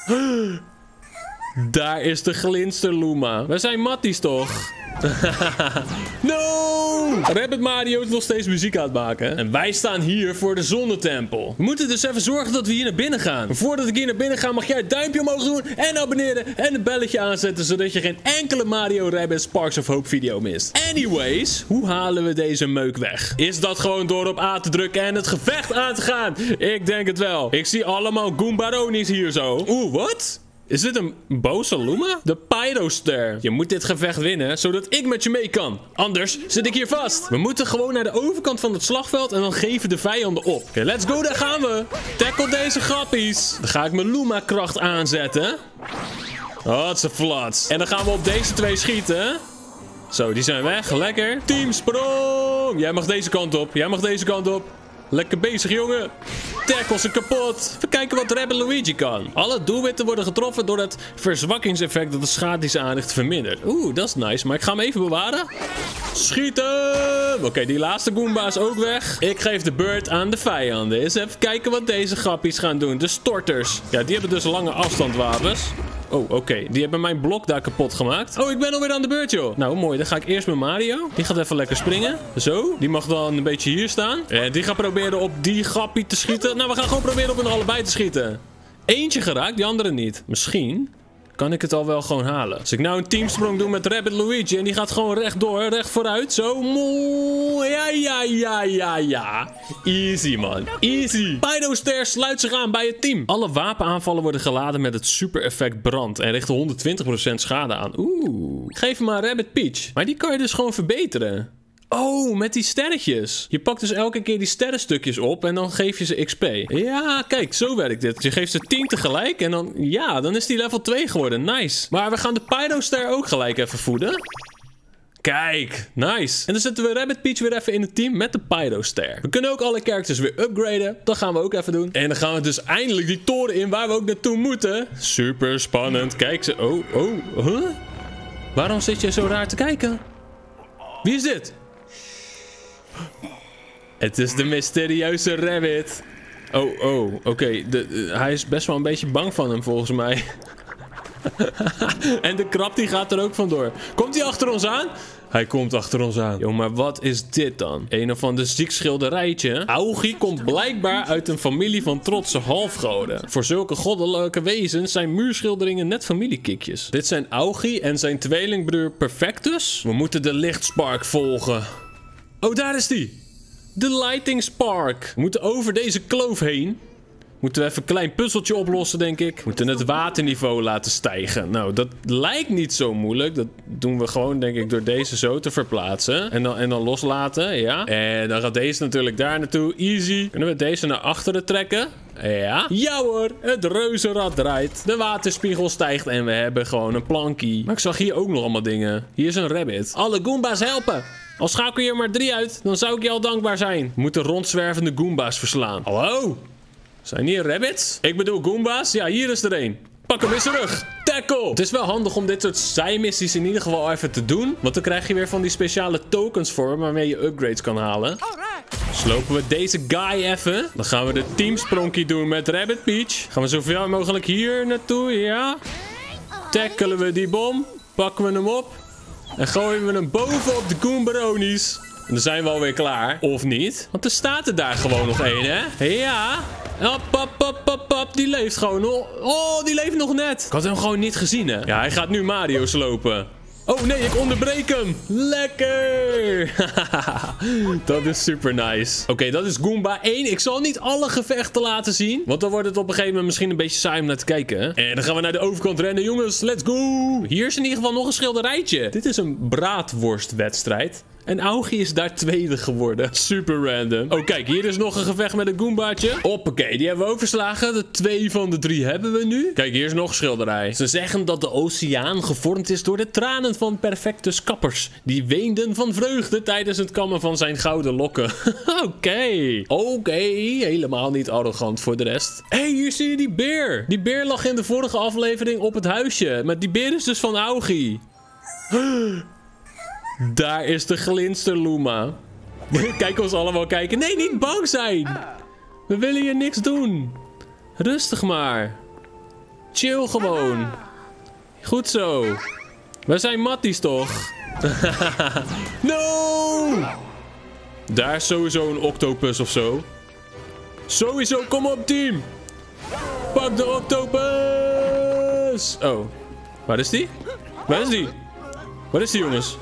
Daar is de glinsterluma. We zijn matties toch? No! Rabbit Mario is nog steeds muziek aan het maken. En wij staan hier voor de zonnetempel. We moeten dus even zorgen dat we hier naar binnen gaan. Maar voordat ik hier naar binnen ga, mag jij het duimpje omhoog doen en abonneren en het belletje aanzetten, zodat je geen enkele Mario Rabbids Sparks of Hope video mist. Anyways, hoe halen we deze meuk weg? Is dat gewoon door op A te drukken en het gevecht aan te gaan? Ik denk het wel. Ik zie allemaal Goombaronis hier zo. Oeh, wat? Is dit een boze Luma? De Pyroster. Je moet dit gevecht winnen, zodat ik met je mee kan. Anders zit ik hier vast. We moeten gewoon naar de overkant van het slagveld en dan geven de vijanden op. Oké, let's go, daar gaan we. Tackle deze grappies. Dan ga ik mijn Luma kracht aanzetten. Oh, het is een flats. En dan gaan we op deze twee schieten. Zo, die zijn weg. Lekker. Teamsprong. Jij mag deze kant op. Jij mag deze kant op. Lekker bezig, jongen. Tackle ze kapot. Even kijken wat Rabbid Luigi kan. Alle doelwitten worden getroffen door het verzwakkingseffect dat de schade die ze aanricht vermindert. Oeh, dat is nice. Maar ik ga hem even bewaren. Schieten! Oké, die laatste Goomba is ook weg. Ik geef de beurt aan de vijanden. Eens even kijken wat deze grappies gaan doen. De storters. Ja, die hebben dus lange afstandwapens. Oh, oké. Die hebben mijn blok daar kapot gemaakt. Oh, ik ben alweer aan de beurt, joh. Nou, mooi. Dan ga ik eerst met Mario. Die gaat even lekker springen. Zo. Die mag dan een beetje hier staan. En die gaat proberen op die grappie te schieten. Nou, we gaan gewoon proberen op hen allebei te schieten. Eentje geraakt, die andere niet. Misschien kan ik het al wel gewoon halen. Als ik nou een teamsprong doe met Rabbid Luigi en die gaat gewoon rechtdoor, recht vooruit. Zo. Ja. Easy, man. Easy. Pyroster sluit zich aan bij het team. Alle wapenaanvallen worden geladen met het super effect brand en richten 120% schade aan. Oeh. Geef hem maar Rabbid Peach. Maar die kan je dus gewoon verbeteren. Oh, met die sterretjes. Je pakt dus elke keer die sterrenstukjes op en dan geef je ze XP. Ja, kijk, zo werkt dit. Je geeft ze 10 tegelijk en dan, ja, dan is die level 2 geworden. Nice. Maar we gaan de Pyroster ook gelijk even voeden. Kijk, nice. En dan zetten we Rabbid Peach weer even in het team met de Pyroster. We kunnen ook alle characters weer upgraden. Dat gaan we ook even doen. En dan gaan we dus eindelijk die toren in waar we ook naartoe moeten. Super spannend. Kijk ze. Huh? Waarom zit je zo raar te kijken? Wie is dit? Het is de mysterieuze Rabbit. Oké. Hij is best wel een beetje bang van hem volgens mij. En de krab die gaat er ook vandoor. Komt hij achter ons aan? Hij komt achter ons aan. Yo, maar wat is dit dan? Een of ander ziek schilderijtje. Augie komt blijkbaar uit een familie van trotse halfgoden. Voor zulke goddelijke wezens zijn muurschilderingen net familiekikjes. Dit zijn Augie en zijn tweelingbroer Perfectus. We moeten de lichtspark volgen. Oh, daar is die. De Lighting Spark. We moeten over deze kloof heen. Moeten we even een klein puzzeltje oplossen, denk ik. We moeten het waterniveau laten stijgen. Nou, dat lijkt niet zo moeilijk. Dat doen we gewoon, denk ik, door deze zo te verplaatsen. En dan loslaten, ja. En dan gaat deze natuurlijk daar naartoe. Easy. Kunnen we deze naar achteren trekken? Ja. Ja hoor, het reuzenrad draait. De waterspiegel stijgt en we hebben gewoon een plankie. Maar ik zag hier ook nog allemaal dingen. Hier is een rabbit. Alle Goomba's helpen. Al schakel je er maar 3 uit, dan zou ik je al dankbaar zijn. We moeten rondzwervende Goomba's verslaan. Hallo? Zijn hier rabbits? Ik bedoel Goomba's? Ja, hier is er een. Pak hem in zijn rug. Tackle! Het is wel handig om dit soort zijmissies in ieder geval even te doen. Want dan krijg je weer van die speciale tokens voor waarmee je upgrades kan halen. Slopen we deze guy even. Dan gaan we de teamspronkie doen met Rabbid Peach. Gaan we zoveel mogelijk hier naartoe, ja. Tackelen we die bom. Pakken we hem op. En gooien we hem bovenop de Goombaronis. En dan zijn we alweer klaar. Of niet? Want er staat er daar gewoon nog één, hè? Ja. Pap. Die leeft gewoon. Oh, die leeft nog net. Ik had hem gewoon niet gezien, hè? Ja, hij gaat nu Mario slopen. Oh nee, ik onderbreek hem. Lekker. Dat is super nice. Oké, dat is Goomba 1. Ik zal niet alle gevechten laten zien. Want dan wordt het op een gegeven moment misschien een beetje saai om naar te kijken. En dan gaan we naar de overkant rennen, jongens. Let's go. Hier is in ieder geval nog een schilderijtje. Dit is een braadworstwedstrijd. En Augie is daar tweede geworden. Super random. Oh, kijk, hier is nog een gevecht met een Goombaatje. Hoppakee, die hebben we ook verslagen. De 2 van de 3 hebben we nu. Kijk, hier is nog een schilderij. Ze zeggen dat de oceaan gevormd is door de tranen van Perfectus kappers. Die weenden van vreugde tijdens het kammen van zijn gouden lokken. Oké, helemaal niet arrogant voor de rest. Hé, hier zie je die beer. Die beer lag in de vorige aflevering op het huisje. Maar die beer is dus van Augie. Daar is de glinsterluma. Kijk ons allemaal kijken. Nee, niet bang zijn. We willen hier niks doen. Rustig maar. Chill gewoon. Goed zo. We zijn matties toch? No! Daar is sowieso een octopus of zo. Sowieso, kom op team. Pak de octopus. Oh, waar is die? Waar is die? Waar is die, jongens?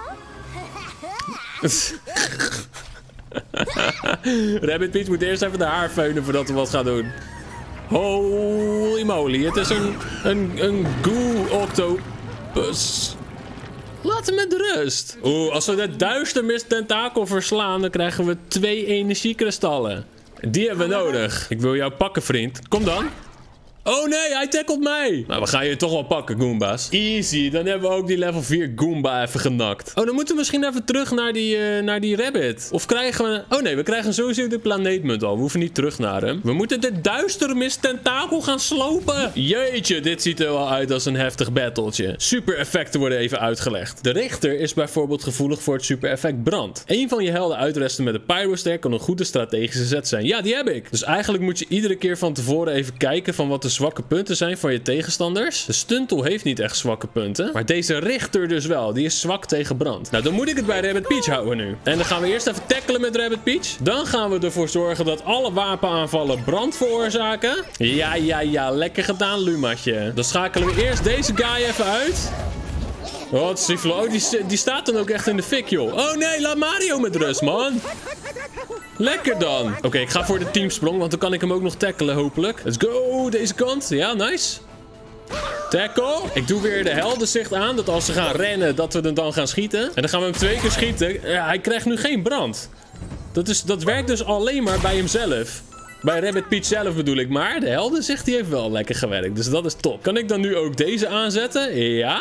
Rabbit Peach moet eerst even de haar veunen voordat we wat gaan doen. Holy moly, het is een goo-octopus. Laat hem met rust. Oeh, als we de duistermist tentakel verslaan, dan krijgen we 2 energiekristallen. Die hebben we nodig. Ik wil jou pakken, vriend. Kom dan. Oh nee, hij tackelt mij. Nou, we gaan je toch wel pakken, Goomba's. Easy, dan hebben we ook die level 4 Goomba even genakt. Oh, dan moeten we misschien even terug naar die rabbit. Of krijgen we... Oh nee, we krijgen sowieso de planeetmunt al. We hoeven niet terug naar hem. We moeten de duistermist tentakel gaan slopen. Jeetje, dit ziet er wel uit als een heftig battletje. Super effecten worden even uitgelegd. De richter is bijvoorbeeld gevoelig voor het super effect brand. Een van je helden uitresten met een pyroster kan een goede strategische zet zijn. Ja, die heb ik. Dus eigenlijk moet je iedere keer van tevoren even kijken van wat de zwakke punten zijn van je tegenstanders. De stuntel heeft niet echt zwakke punten. Maar deze richter dus wel. Die is zwak tegen brand. Nou, dan moet ik het bij Rabbit Peach houden nu. En dan gaan we eerst even tackelen met Rabbit Peach. Dan gaan we ervoor zorgen dat alle wapenaanvallen brand veroorzaken. Ja. Lekker gedaan, Lumatje. Dan schakelen we eerst deze guy even uit. Wat is die flow? Die staat dan ook echt in de fik, joh. Oh nee, laat Mario met rust, man. Lekker dan. Oké, ik ga voor de teamsprong, want dan kan ik hem ook nog tackelen, hopelijk. Let's go, deze kant. Ja, nice. Tackle. Ik doe weer de heldenzicht aan, dat als ze gaan rennen, dat we hem dan gaan schieten. En dan gaan we hem 2 keer schieten. Ja, hij krijgt nu geen brand. Dat werkt dus alleen maar bij hemzelf. Bij Rabbit Peach zelf bedoel ik, maar de heldenzicht die heeft wel lekker gewerkt. Dus dat is top. Kan ik dan nu ook deze aanzetten? Ja.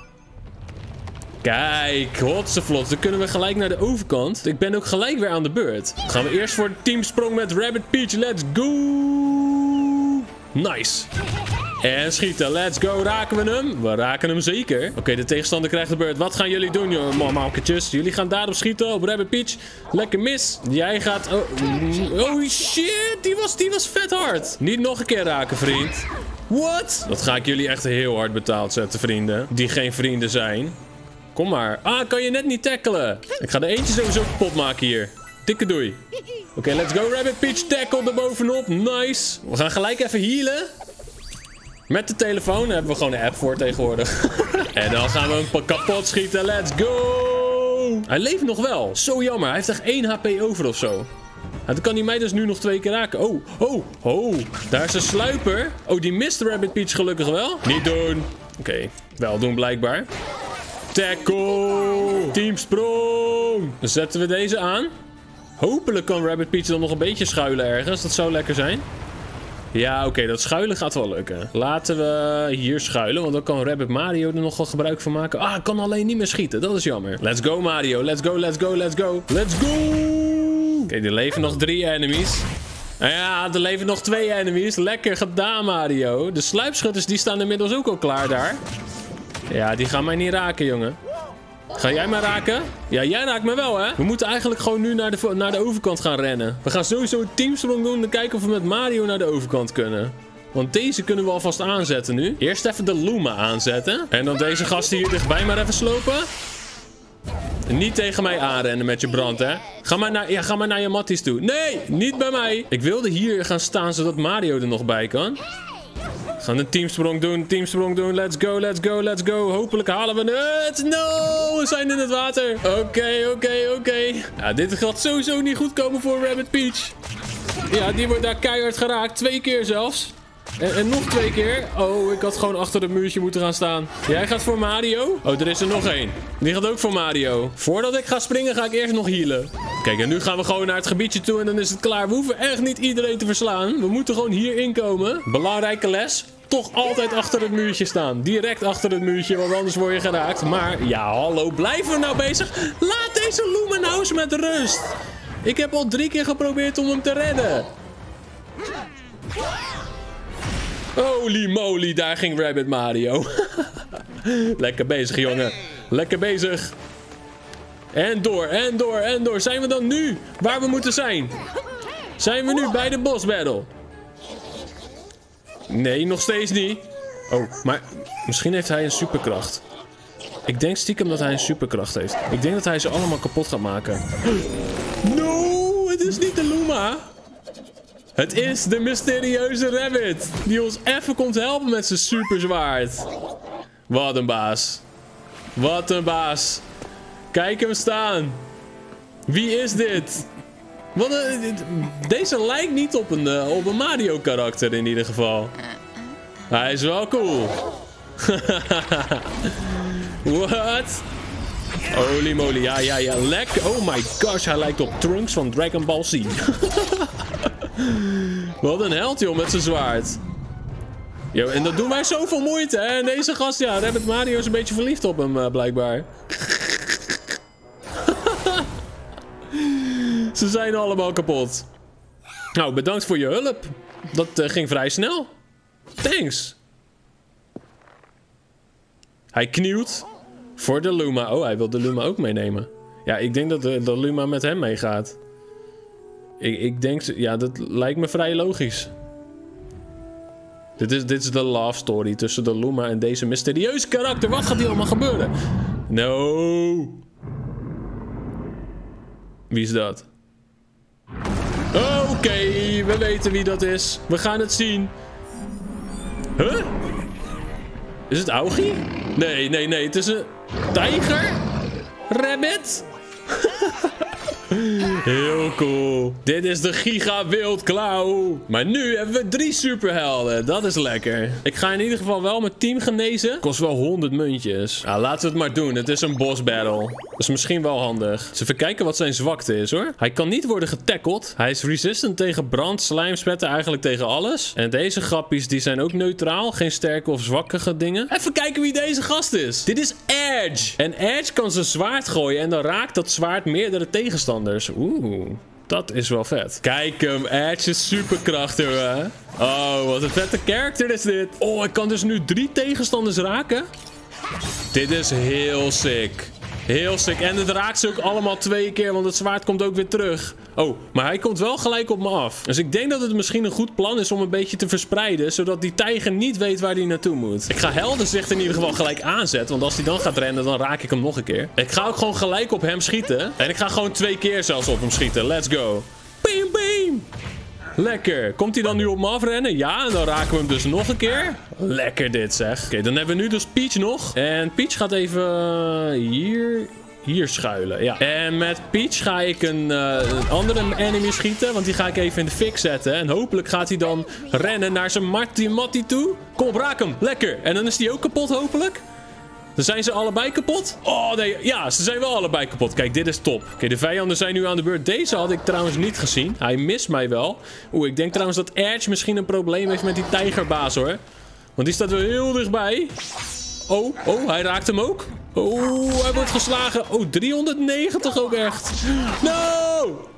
Kijk, hotsevlot. Dan kunnen we gelijk naar de overkant. Ik ben ook gelijk weer aan de beurt. Dan gaan we eerst voor de teamsprong met Rabbit Peach. Let's go! Nice. En schieten. Let's go. Raken we hem? We raken hem zeker. Oké, de tegenstander krijgt de beurt. Wat gaan jullie doen, joh? Malketjes. Jullie gaan daarop schieten op Rabbit Peach. Lekker mis. Jij gaat... Oh shit. Die was vet hard. Niet nog een keer raken, vriend. What? Dat ga ik jullie echt heel hard betaald zetten, vrienden. Die geen vrienden zijn. Kom maar. Ah, kan je net niet tackelen. Ik ga er eentje sowieso kapot maken hier. Dikke doei. Oké, let's go. Rabbit Peach tackle erbovenop. Nice. We gaan gelijk even healen. Met de telefoon. Daar hebben we gewoon een app voor tegenwoordig. En dan gaan we hem kapot schieten. Let's go. Hij leeft nog wel. Zo jammer. Hij heeft echt 1 HP over of zo. Nou, dan kan hij mij dus nu nog 2 keer raken. Oh. Daar is een sluiper. Oh, die mist Rabbit Peach gelukkig wel. Niet doen. Oké, wel doen blijkbaar. Tackle! Teamsprong! Dan zetten we deze aan. Hopelijk kan Rabbit Peach dan nog een beetje schuilen ergens. Dat zou lekker zijn. Ja, oké, dat schuilen gaat wel lukken. Laten we hier schuilen, want dan kan Rabbit Mario er nog wel gebruik van maken. Ah, ik kan alleen niet meer schieten. Dat is jammer. Let's go, Mario. Let's go. Let's go. Oké, er leven nog 3 enemies. Ja, er leven nog 2 enemies. Lekker gedaan, Mario. De sluipschutters die staan inmiddels ook al klaar daar. Ja, die gaan mij niet raken, jongen. Ga jij mij raken? Ja, jij raakt me wel, hè? We moeten eigenlijk gewoon nu naar de overkant gaan rennen. We gaan sowieso een teamsprong doen en kijken of we met Mario naar de overkant kunnen. Want deze kunnen we alvast aanzetten nu. Eerst even de Luma aanzetten. En dan deze gasten hier dichtbij maar even slopen. En niet tegen mij aanrennen met je brand, hè? Ga maar naar je matties toe. Nee, niet bij mij. Ik wilde hier gaan staan zodat Mario er nog bij kan. We gaan een teamsprong doen. Let's go. Hopelijk halen we het. No, we zijn in het water. Oké. Ja, dit gaat sowieso niet goed komen voor Rabbit Peach. Ja, die wordt daar keihard geraakt. 2 keer zelfs. En nog 2 keer. Oh, ik had gewoon achter het muurtje moeten gaan staan. Jij gaat voor Mario. Oh, er is er nog 1. Die gaat ook voor Mario. Voordat ik ga springen, ga ik eerst nog healen. Kijk, en nu gaan we gewoon naar het gebiedje toe en dan is het klaar. We hoeven echt niet iedereen te verslaan. We moeten gewoon hier inkomen. Belangrijke les. Toch altijd achter het muurtje staan. Direct achter het muurtje, want anders word je geraakt. Maar, ja, hallo, blijven we nou bezig? Laat deze Luma nou eens met rust. Ik heb al 3 keer geprobeerd om hem te redden. Holy moly, daar ging Rabbit Mario. Lekker bezig, jongen. Lekker bezig. En door. Zijn we dan nu waar we moeten zijn? Zijn we nu bij de boss battle? Nee, nog steeds niet. Oh, maar misschien heeft hij een superkracht. Ik denk stiekem dat hij een superkracht heeft. Ik denk dat hij ze allemaal kapot gaat maken. No, het is niet de Luma. Het is de mysterieuze rabbit. Die ons even komt helpen met zijn superzwaard. Wat een baas. Wat een baas. Kijk hem staan. Wie is dit? Deze lijkt niet op een Mario karakter in ieder geval. Hij is wel cool. What? Holy moly, ja. Lekker. Oh my gosh, hij lijkt op Trunks van Dragon Ball Z. Wat een held, joh, met zijn zwaard. Yo, en dat doen wij zoveel moeite, hè? En deze gast, ja, Rabbit Mario is een beetje verliefd op hem, blijkbaar. Ze zijn allemaal kapot. Nou, bedankt voor je hulp. Dat ging vrij snel. Thanks. Hij knielt voor de Luma. Oh, hij wil de Luma ook meenemen. Ja, ik denk dat de Luma met hem meegaat. Ik denk... Ja, dat lijkt me vrij logisch. Dit is de love story tussen de Luma en deze mysterieuze karakter. Wat gaat hier allemaal gebeuren? No. Wie is dat? Oké, we weten wie dat is. We gaan het zien. Huh? Is het Augie? Nee. Het is een tijger? Rabbit? Heel cool. Dit is de Giga Wildklauw. Maar nu hebben we 3 superhelden. Dat is lekker. Ik ga in ieder geval wel mijn team genezen. Kost wel 100 muntjes. Nou, laten we het maar doen. Het is een boss battle. Dat is misschien wel handig. Dus even kijken wat zijn zwakte is, hoor. Hij kan niet worden getackled. Hij is resistant tegen brand, slijm, spetten, eigenlijk tegen alles. En deze grappies, die zijn ook neutraal. Geen sterke of zwakke dingen. Even kijken wie deze gast is. Dit is Edge. En Edge kan zijn zwaard gooien. En dan raakt dat zwaard meerdere tegenstanders. Oeh, dat is wel vet. Kijk hem, Edge is superkrachtig, hè? Oh, wat een vette character is dit. Oh, ik kan dus nu 3 tegenstanders raken. Dit is heel sick. Heel sick. En het raakt ze ook allemaal 2 keer, want het zwaard komt ook weer terug. Oh, maar hij komt wel gelijk op me af. Dus ik denk dat het misschien een goed plan is om een beetje te verspreiden, zodat die tijger niet weet waar hij naartoe moet. Ik ga Heldenzicht in ieder geval gelijk aanzetten, want als hij dan gaat rennen, dan raak ik hem nog een keer. Ik ga ook gewoon gelijk op hem schieten. En ik ga gewoon 2 keer zelfs op hem schieten. Let's go. Beam, beam. Lekker. Komt hij dan nu op me afrennen? Ja, en dan raken we hem dus nog een keer. Lekker dit, zeg. Oké, dan hebben we nu dus Peach nog. En Peach gaat even hier schuilen. Ja. En met Peach ga ik een andere enemy schieten. Want die ga ik even in de fik zetten. En hopelijk gaat hij dan rennen naar zijn Matty toe. Kom op, raak hem. Lekker. En dan is die ook kapot, hopelijk. Dan zijn ze allebei kapot. Oh, nee. Ja, ze zijn wel allebei kapot. Kijk, dit is top. Oké, de vijanden zijn nu aan de beurt. Deze had ik trouwens niet gezien. Hij mist mij wel. Oeh, ik denk trouwens dat Edge misschien een probleem heeft met die tijgerbaas, hoor. Want die staat wel heel dichtbij. Oh, hij raakt hem ook. Oh, hij wordt geslagen. Oh, 390 ook echt. No!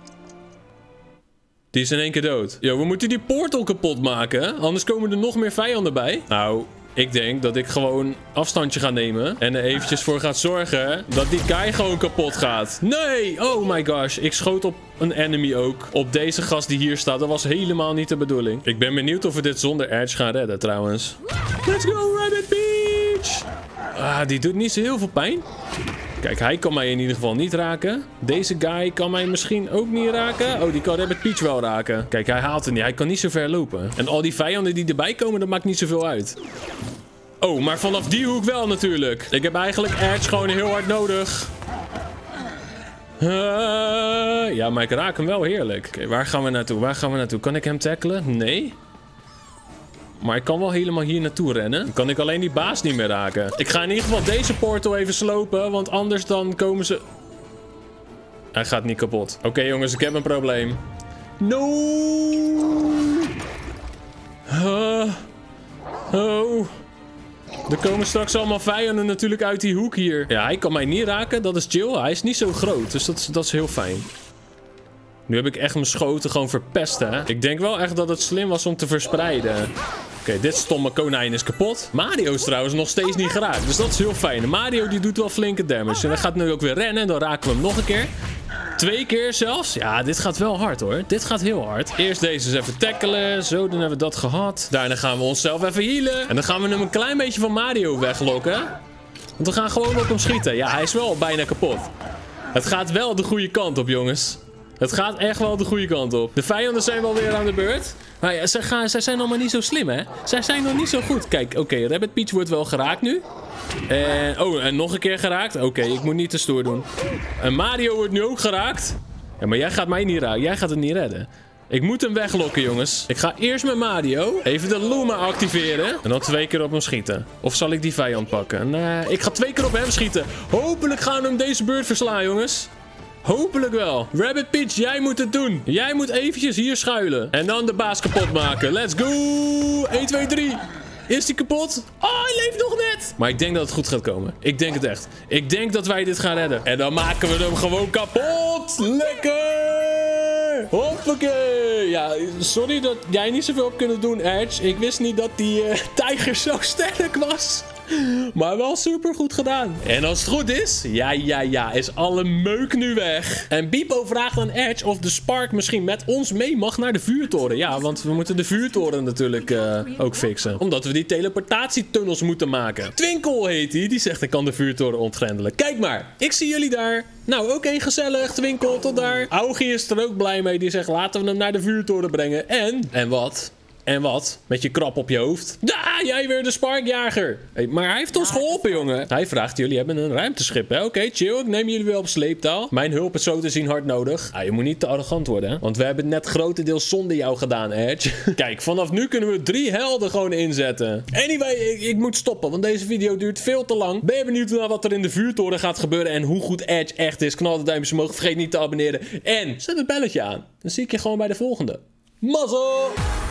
Die is in één keer dood. Yo, we moeten die portal kapot maken. Anders komen er nog meer vijanden bij. Nou... Ik denk dat ik gewoon afstandje ga nemen. En er eventjes voor gaat zorgen dat die guy gewoon kapot gaat. Nee! Oh my gosh. Ik schoot op een enemy ook. Op deze gast die hier staat. Dat was helemaal niet de bedoeling. Ik ben benieuwd of we dit zonder Edge gaan redden trouwens. Let's go, Rabbit Peach! Ah, die doet niet zo heel veel pijn. Kijk, hij kan mij in ieder geval niet raken. Deze guy kan mij misschien ook niet raken. Oh, die kan Rabbit Peach wel raken. Kijk, hij haalt het niet. Hij kan niet zo ver lopen. En al die vijanden die erbij komen, dat maakt niet zoveel uit. Oh, maar vanaf die hoek wel natuurlijk. Ik heb eigenlijk Edge gewoon heel hard nodig. Ja, maar ik raak hem wel heerlijk. Oké, waar gaan we naartoe? Waar gaan we naartoe? Kan ik hem tackelen? Nee. Maar ik kan wel helemaal hier naartoe rennen. Dan kan ik alleen die baas niet meer raken. Ik ga in ieder geval deze portal even slopen. Want anders dan komen ze... Hij gaat niet kapot. Oké, jongens, ik heb een probleem. No! Oh. Er komen straks allemaal vijanden natuurlijk uit die hoek hier. Ja, hij kan mij niet raken. Dat is chill. Hij is niet zo groot. Dus dat is heel fijn. Nu heb ik echt mijn schoten gewoon verpest, hè. Ik denk wel echt dat het slim was om te verspreiden. Oké, dit stomme konijn is kapot. Mario is trouwens nog steeds niet geraakt. Dus dat is heel fijn. Mario die doet wel flinke damage. En dan gaat nu ook weer rennen. En dan raken we hem nog een keer. 2 keer zelfs. Ja, dit gaat wel hard hoor. Dit gaat heel hard. Eerst deze eens even tackelen. Zo, dan hebben we dat gehad. Daarna gaan we onszelf even healen. En dan gaan we hem een klein beetje van Mario weglokken. Want we gaan gewoon op hem schieten. Ja, hij is wel bijna kapot. Het gaat wel de goede kant op, jongens. Het gaat echt wel de goede kant op. De vijanden zijn wel weer aan de beurt. Maar ja, zij zijn allemaal niet zo slim, hè? Zij zijn nog niet zo goed. Kijk, oké, Rabbit Peach wordt wel geraakt nu. En nog een keer geraakt. Oké, ik moet niet te stoer doen. En Mario wordt nu ook geraakt. Ja, maar jij gaat mij niet raken. Jij gaat het niet redden. Ik moet hem weglokken, jongens. Ik ga eerst met Mario even de Luma activeren. En dan 2 keer op hem schieten. Of zal ik die vijand pakken? Nee, ik ga 2 keer op hem schieten. Hopelijk gaan we hem deze beurt verslaan, jongens. Hopelijk wel. Rabbit Peach, jij moet het doen. Jij moet eventjes hier schuilen. En dan de baas kapot maken. Let's go. 1, 2, 3. Is die kapot? Oh, hij leeft nog net. Maar ik denk dat het goed gaat komen. Ik denk het echt. Ik denk dat wij dit gaan redden. En dan maken we hem gewoon kapot. Lekker. Hoppakee. Ja, sorry dat jij niet zoveel hebt kunnen doen, Edge. Ik wist niet dat die tijger zo sterk was. Maar wel super goed gedaan. En als het goed is, ja, is alle meuk nu weg. En Beepo vraagt aan Edge of de Spark misschien met ons mee mag naar de vuurtoren. Ja, want we moeten de vuurtoren natuurlijk ook fixen. Omdat we die teleportatietunnels moeten maken. Twinkle heet hij. Die zegt ik kan de vuurtoren ontgrendelen. Kijk maar, ik zie jullie daar. Nou, oké, gezellig. Twinkle, tot daar. Augie is er ook blij mee. Die zegt laten we hem naar de vuurtoren brengen. En wat? En wat? Met je krap op je hoofd. Ja, jij weer de Sparkjager. Hey, maar hij heeft ons geholpen, jongen. Hij vraagt, jullie hebben een ruimteschip, hè? Oké, chill. Ik neem jullie wel op sleeptouw. Mijn hulp is zo te zien hard nodig. Ah, je moet niet te arrogant worden, hè? Want we hebben het net grotendeels zonder jou gedaan, Edge. Kijk, vanaf nu kunnen we 3 helden gewoon inzetten. Anyway, ik moet stoppen, want deze video duurt veel te lang. Ben je benieuwd naar wat er in de vuurtoren gaat gebeuren en hoe goed Edge echt is? Knal de duimpjes omhoog. Vergeet niet te abonneren. En zet het belletje aan. Dan zie ik je gewoon bij de volgende. Mazzel!